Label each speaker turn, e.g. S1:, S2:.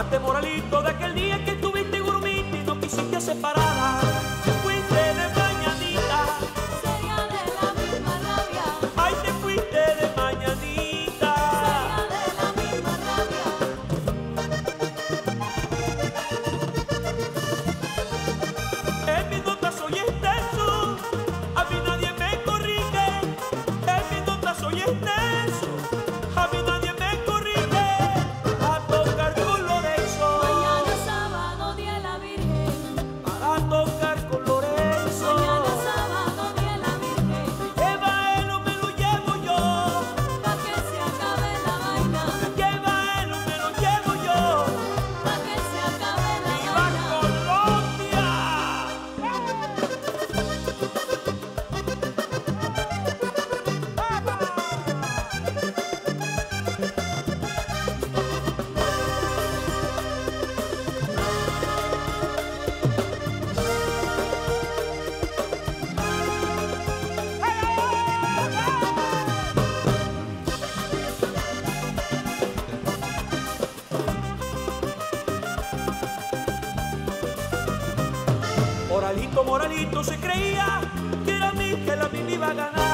S1: acordaste, Moralito, de aquel día que estuviste en Gurumita y no quisiste separada. Te fuiste de mañanita.
S2: Sería de la misma rabia.
S1: Ay, te fuiste de mañanita.
S2: Sería de la misma rabia.
S1: En mis notas soy extenso, a mí nadie me corrige. En mis notas soy extenso, a mí nadie me corrige. A tocar con Lorenzo,
S2: Mañana sábado, día de la Virgen.
S1: a tocar con Lorenzo.
S2: Mañana sábado, día de la Virgen.
S1: Lleva él o me lo llevo yo.
S2: Pa' que se acabe la vaina.
S1: Lleva él o me lo llevo yo.
S2: Pa' que se acabe la
S1: ¡Viva
S2: vaina.
S1: Colombia! Moralito, Moralito se creía que era a mí que la mí me iba a ganar.